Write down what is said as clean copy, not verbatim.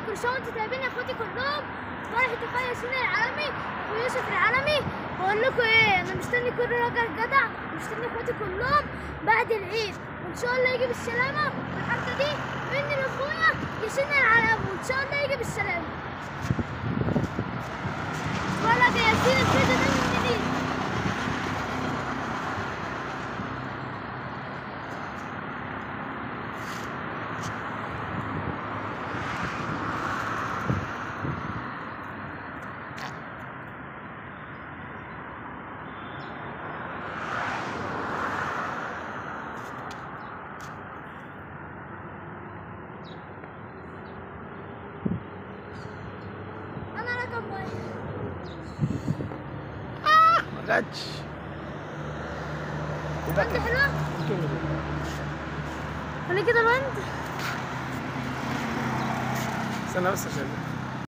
كل سنه وانتم طيبين يا اخواتي كلهم. فرحة اخويا ياسين العالمي ويوسف العالمي. بقول لكم ايه، انا مستني كل راجل جدع ومستني اخواتي كلهم بعد العيد، وان شاء الله يجي بالسلامه. والحركه دي مني لاخويا ياسين العالمي، وان شاء الله يجي بالسلامه. ولد ياسين الفيديو ده من جديد. ما جاتش. بنت حلوة؟ خلي كده بنت. استنى بس عشان